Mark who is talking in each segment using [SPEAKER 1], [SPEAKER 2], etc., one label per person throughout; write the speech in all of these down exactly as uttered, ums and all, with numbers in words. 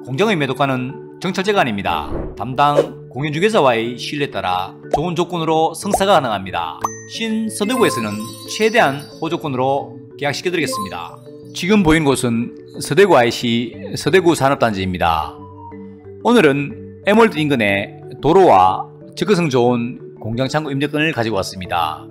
[SPEAKER 1] 공장의 매도가는 정찰제가 아닙니다. 담당 공인중개사와의 신뢰에 따라 좋은 조건으로 성사가 가능합니다. 신서대구에서는 최대한 호조건으로 계약시켜드리겠습니다. 지금 보이는 곳은 서대구 아이씨 서대구 산업단지입니다. 오늘은 에몰드 인근에 도로와 접근성 좋은 공장창고 임대권을 가지고 왔습니다.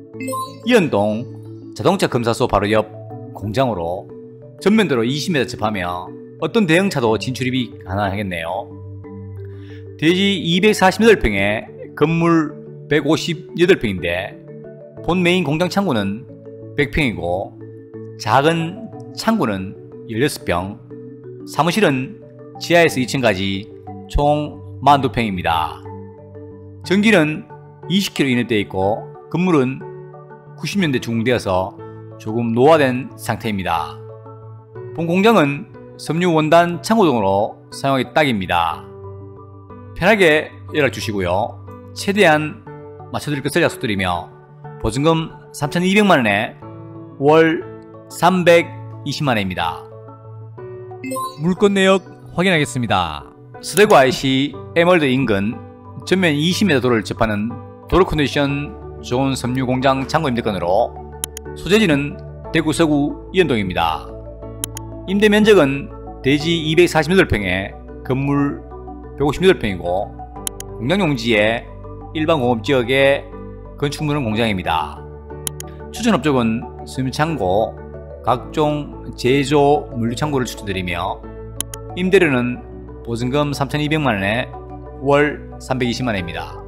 [SPEAKER 1] 이연동 자동차 검사소 바로 옆 공장으로 전면도로 이십 미터 접하며 어떤 대형차도 진출입이 가능하겠네요. 대지 이백사십팔 평에 건물 백오십팔 평인데 본 메인 공장 창고는 백 평이고 작은 창고는 십육 평, 사무실은 지하에서 이 층까지 총 사십이 평입니다. 전기는 이십 킬로와트 이내 되어 있고 건물은 구십 년대 중공되어서 조금 노화된 상태입니다. 본 공장은 섬유 원단 창고 등으로 사용하기 딱입니다. 편하게 연락 주시고요. 최대한 맞춰드릴 것을 약속드리며 보증금 삼천이백만 원에 월 삼백이십만 원입니다. 물건 내역 확인하겠습니다. 서대구 아이씨 에멀드 인근 전면 이십 미터 도로를 접하는 도로 컨디션 좋은 섬유 공장 창고 임대권으로 소재지는 대구 서구 이연동입니다. 임대 면적은 대지 이백사십팔 평에 건물 백오십팔 평이고 공장 용지에 일반 공업지역의 건축물은 공장입니다. 추천 업종은 섬유창고, 각종 제조 물류창고를 추천드리며 임대료는 보증금 삼천이백만 원에 월 삼백이십만 원입니다.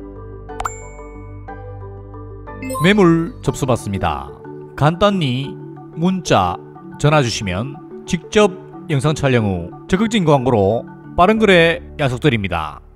[SPEAKER 2] 매물 접수받습니다. 간단히 문자, 전화 주시면 직접 영상 촬영 후 적극적인 광고로 빠른 거래 약속드립니다.